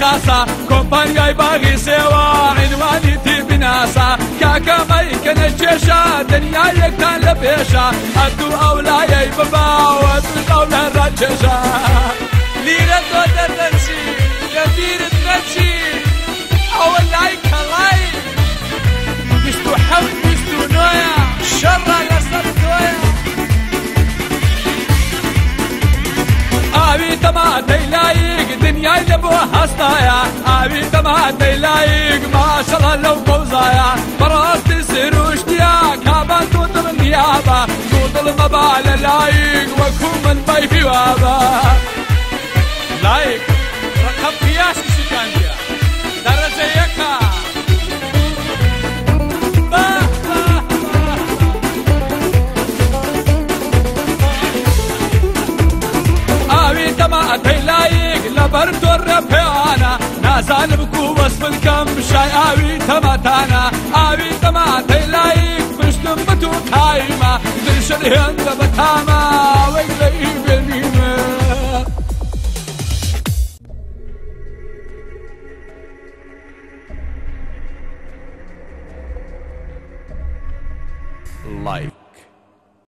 خاصة كومبانياي باغي سوا عنواني تي بناسا كاكا مايكن الشيشة دنيا يكتان لبيشة أدو أولاي بابا وأدو أولا الرجشة ليرة دودر ننشي لبيرة ننشي أولاي كلاي مستو حول مستو نويا شرع لصر نويا أبي تماتي لايق دنيا لبو هستايا أبي تماتي لايق ما شاء الله لو بوزايا براستي سيروش ديا كابان توتر النيابة توتر المبالة لايق وكون من بيفي وابا لايق رقم قياسي سكان ديا درجة يكا تماتي لايق لبرد الربيانا نازال بكو وصف الكم شاي آوي تماتانا آوي تماتي لايق بشتم بتو كايما درشد هند بتاما ويلي